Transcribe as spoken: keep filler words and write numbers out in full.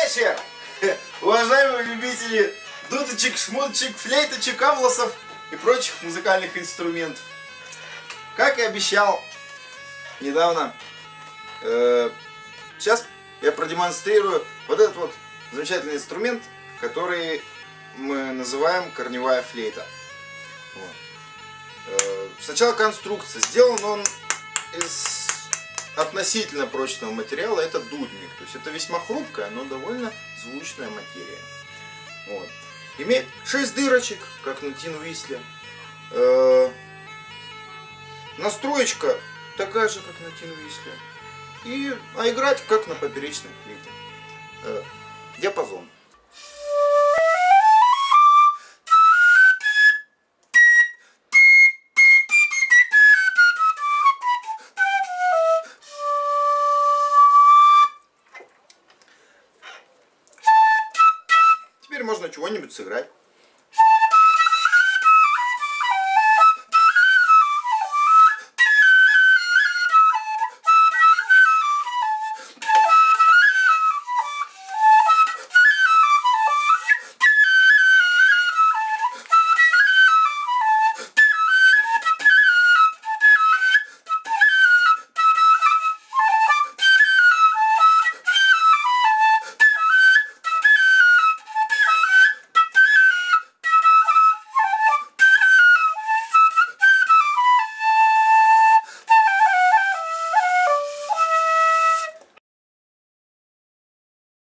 вечер! Уважаемые любители дудочек, шмудочек, флейточек, авласов и прочих музыкальных инструментов. Как и обещал недавно, э, сейчас я продемонстрирую вот этот вот замечательный инструмент, который мы называем корневая флейта. Вот. Э, сначала конструкция. Сделан он из относительно прочного материала, это дудник. То есть это весьма хрупкая, но довольно звучная материя. Вот. Имеет шесть дырочек, как на Тин Уисле. Э, настроечка такая же, как на Тин Уисле. И, а играть как на поперечной флейте. Э, диапазон. Теперь можно чего-нибудь сыграть.